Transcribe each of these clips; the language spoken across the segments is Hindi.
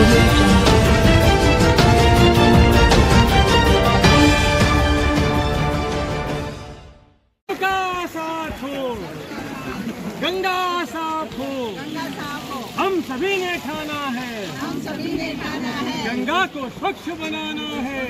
audio jungle. गंगा साफ हो, हम सभी ने ठाना है, गंगा को स्वच्छ बनाना है।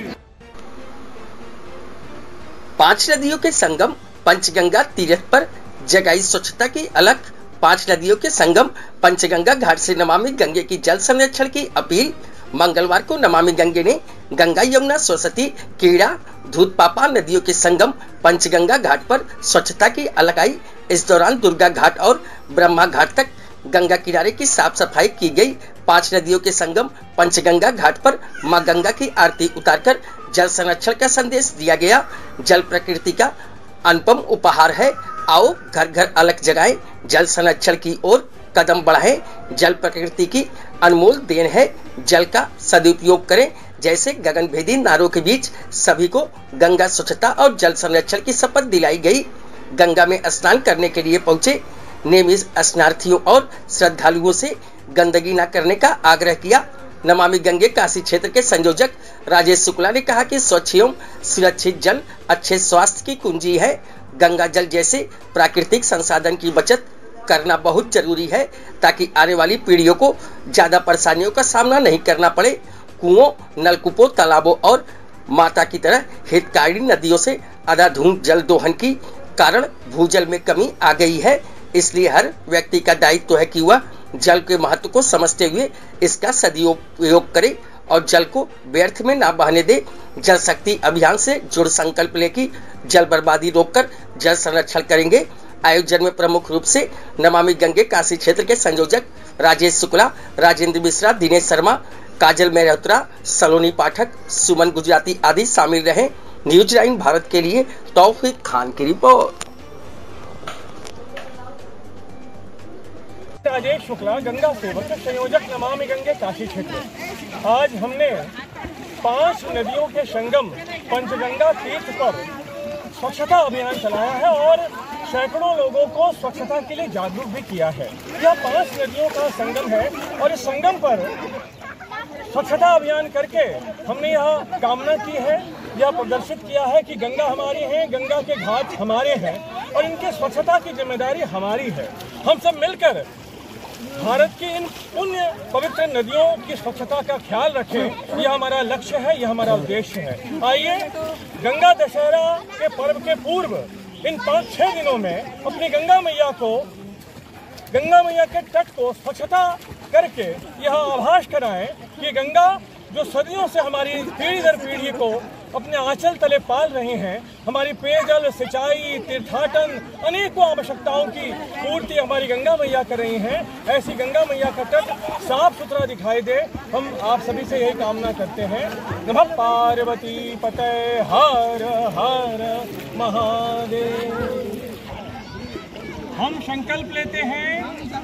5 नदियों के संगम पंचगंगा तीर्थ पर जगाई स्वच्छता की अलख। 5 नदियों के संगम पंचगंगा घाट से नमामि गंगे की जल संरक्षण की अपील। मंगलवार को नमामि गंगे ने गंगा, यमुना, सरस्वती, कीड़ा, धूतपापा नदियों के संगम पंचगंगा घाट पर स्वच्छता की अलख आई। इस दौरान दुर्गा घाट और ब्रह्मा घाट तक गंगा किनारे की साफ सफाई की गई। 5 नदियों के संगम पंचगंगा घाट पर मां गंगा की आरती उतारकर जल संरक्षण का संदेश दिया गया। जल प्रकृति का अनुपम उपहार है, आओ घर घर अलख जगाएं, जल संरक्षण की ओर कदम बढ़ाएं। जल प्रकृति की अनमोल देन है, जल का सदुपयोग करें। जैसे गगनभेदी नारों के बीच सभी को गंगा स्वच्छता और जल संरक्षण की शपथ दिलाई गई। गंगा में स्नान करने के लिए पहुंचे नेमित स्नानार्थियों और श्रद्धालुओं से गंदगी न करने का आग्रह किया। नमामि गंगे काशी क्षेत्र के संयोजक राजेश शुक्ला ने कहा कि स्वच्छ एवं सुरक्षित जल अच्छे स्वास्थ्य की कुंजी है। गंगा जल जैसे प्राकृतिक संसाधन की बचत करना बहुत जरूरी है ताकि आने वाली पीढ़ियों को ज्यादा परेशानियों का सामना नहीं करना पड़े। कुओं, नलकूपों, तालाबों और माता की तरह हितकारी नदियों से अंधाधुंध जल दोहन की कारण भूजल में कमी आ गई है। इसलिए हर व्यक्ति का दायित्व है कि वह जल के महत्व को समझते हुए इसका सदुपयोग करे और जल को व्यर्थ में ना बहने दे। जल शक्ति अभियान से जुड़ संकल्प ले कि जल बर्बादी रोककर जल संरक्षण करेंगे। आयोजन में प्रमुख रूप से नमामि गंगे काशी क्षेत्र के संयोजक राजेश शुक्ला, राजेंद्र मिश्रा, दिनेश शर्मा, काजल मेहरोत्रा, सलोनी पाठक, सुमन गुजराती आदि शामिल रहे। न्यूज 9 भारत के लिए तौफीक खान की रिपोर्ट। राजेश शुक्ला, गंगा सेवक, संयोजक नमामि गंगे काशी क्षेत्र। आज हमने 5 नदियों के संगम पंचगंगा तीर्थ पर स्वच्छता अभियान चलाया है और सैकड़ों लोगों को स्वच्छता के लिए जागरूक भी किया है। यह 5 नदियों का संगम है और इस संगम पर स्वच्छता अभियान करके हमने यह कामना की है, यह प्रदर्शित किया है कि गंगा हमारी है, गंगा के घाट हमारे हैं और इनके स्वच्छता की जिम्मेदारी हमारी है। हम सब मिलकर भारत की इन पुण्य पवित्र नदियों की स्वच्छता का ख्याल रखें, यह हमारा लक्ष्य है, यह हमारा उद्देश्य है। आइए गंगा दशहरा के पर्व के पूर्व इन 5-6 दिनों में अपनी गंगा मैया के तट को स्वच्छता करके यह आभास कराएं कि गंगा जो सदियों से हमारी पीढ़ी दर पीढ़ी को अपने आंचल तले पाल रहे हैं, हमारी पेयजल, सिंचाई, तीर्थाटन, अनेकों आवश्यकताओं की पूर्ति हमारी गंगा मैया कर रही हैं। ऐसी गंगा मैया का तट साफ सुथरा दिखाई दे, हम आप सभी से यही कामना करते हैं। नमः पार्वती पते हर हर महादेव। हम संकल्प लेते हैं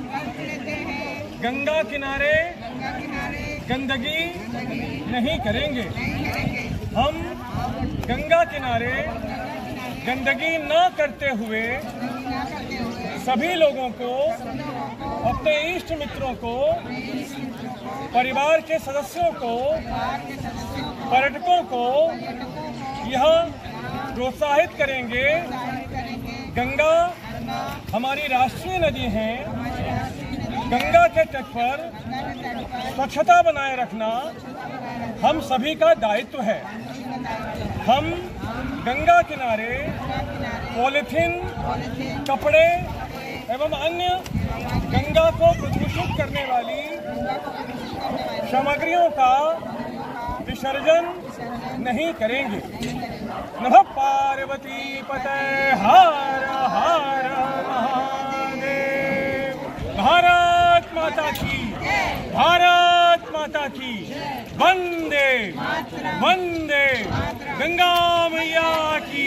गंगा किनारे गंदगी नहीं करेंगे। हम गंगा किनारे गंदगी न करते हुए सभी लोगों को, अपने इष्ट मित्रों को, परिवार के सदस्यों को, पर्यटकों को यह प्रोत्साहित करेंगे। गंगा हमारी राष्ट्रीय नदी है, गंगा के तट पर स्वच्छता बनाए रखना हम सभी का दायित्व है। हम गंगा किनारे पॉलीथीन, कपड़े एवं अन्य गंगा को प्रदूषित करने वाली सामग्रियों का विसर्जन नहीं करेंगे। नमः पार्वती पते हर हर महादेव। भारत माता की, भारत माता की वंदे वंदे, गंगा मैया की।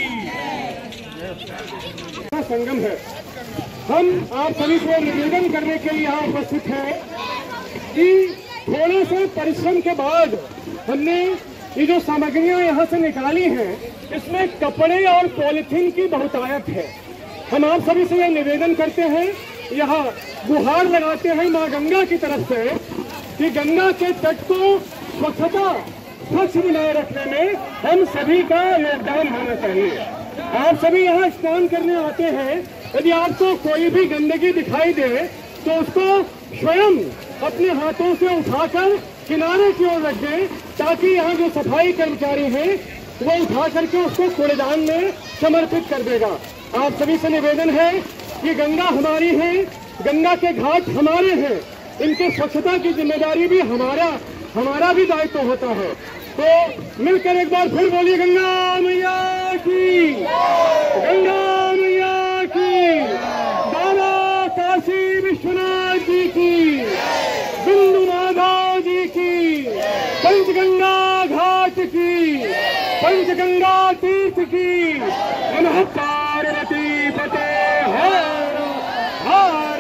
संगम है, हम आप सभी को निवेदन करने के लिए यहाँ उपस्थित हैं कि थोड़े से परिश्रम के बाद हमने ये जो सामग्रियां यहाँ से निकाली हैं, इसमें कपड़े और पॉलीथीन की बहुतायत है। हम आप सभी से यह निवेदन करते हैं, यहाँ गुहार लगाते हैं माँ गंगा की तरफ से कि गंगा के तट को स्वच्छ बनाए रखने में हम सभी का योगदान होना चाहिए। आप सभी यहाँ स्नान करने आते हैं, यदि आपको कोई भी गंदगी दिखाई दे तो उसको स्वयं अपने हाथों से उठाकर किनारे की ओर रख दें, ताकि यहाँ जो सफाई कर्मचारी हैं वो उठा करके उसको कूड़ेदान में समर्पित कर देगा। आप सभी से निवेदन है कि गंगा हमारी है, गंगा के घाट हमारे हैं, इनके स्वच्छता की जिम्मेदारी भी हमारा भी दायित्व होता है। तो मिलकर एक बार फिर बोलिए गंगा मैया की, गंगा मैया की, बाबा काशी विश्वनाथ जी की, बिंदु माधव जी की, पंचगंगा घाट की, पंचगंगा तीर्थ की, नमः पार्वती पते हर हर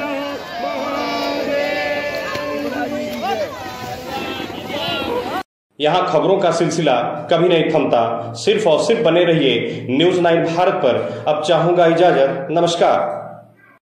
यहाँ खबरों का सिलसिला कभी नहीं थमता। सिर्फ और सिर्फ बने रहिए न्यूज़ 9 भारत पर। अब चाहूंगा इजाजत, नमस्कार।